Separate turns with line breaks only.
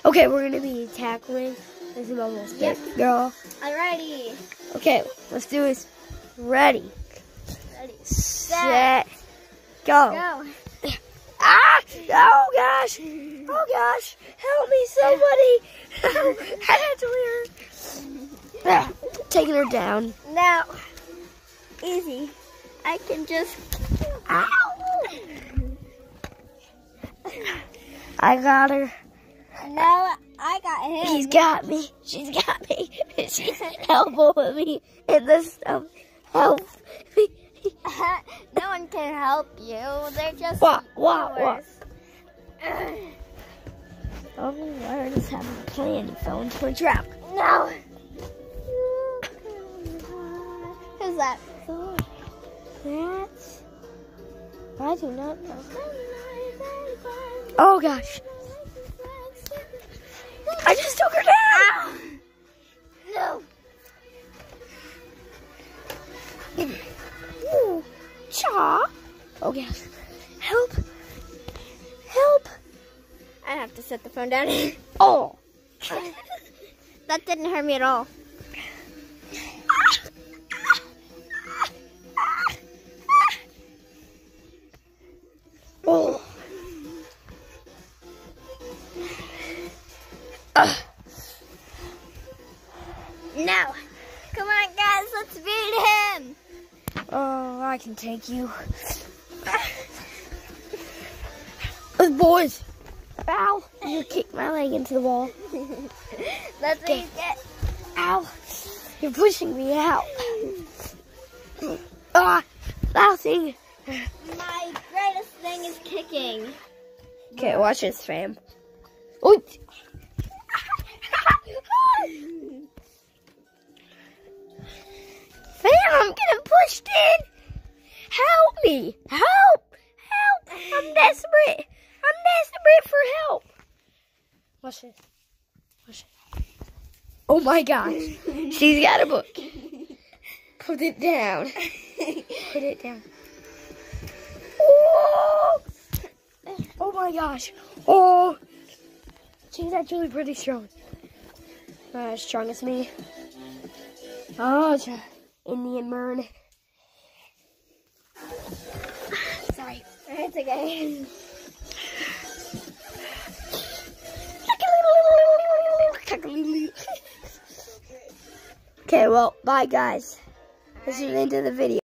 Okay, we're gonna be tackling this bubble stick, girl.
Alrighty.
Okay, let's do this. Ready,
Set,
go.
go.
Ah! Oh gosh! Oh gosh! Help me, somebody! I had to hear. Taking her down.
Now, easy. I can just.
Ow! I got her.
Now I got him.
He's got me. She's got me. She's elbowing me in the stomach. Help me.
No one can help you. They're just.
What?
yours.
Oh, I just have a plan. You fell into a trap.
No. Who's that?
That's. I do not know. Oh gosh. I just took her down.
No.
Ooh, cha. Oh gosh. Help. Help.
I have to set the phone down.
Oh.
That didn't hurt me at all.
Oh.
No. Come on, guys. Let's beat him.
Oh, I can take you. Boys. Ow. You kicked my leg into the wall.
That's what you get.
Ow. You're pushing me out. Ah, last thing.
My greatest thing is kicking.
Okay, watch this, fam. Oh. Fam, I'm getting pushed in. Help me. Help. Help. I'm desperate. I'm desperate for help. Watch this. Watch it. Oh my gosh. She's got a book. Put it down. Put it down. Oh, oh my gosh. Oh. She's actually pretty strong. Not as strong as me. Oh, it's an Indian burn. Sorry.
It's okay.
Okay, well, bye guys. This is the end of the video.